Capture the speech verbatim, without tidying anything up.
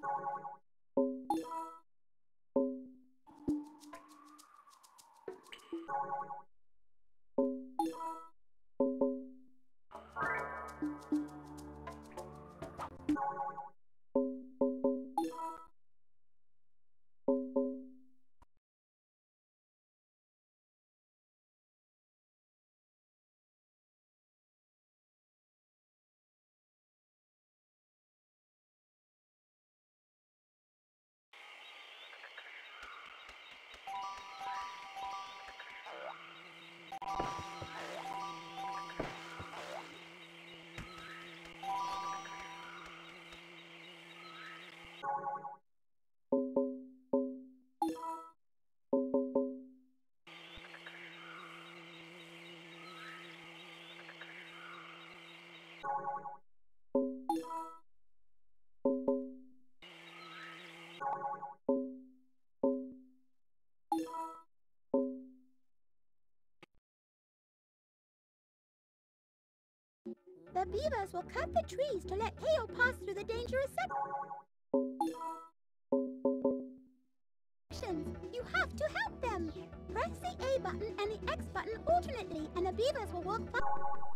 The beavers will cut the trees to let Kao pass through the dangerous sections. You have to help them. Press the A button and the X button alternately, and the beavers will walk fast.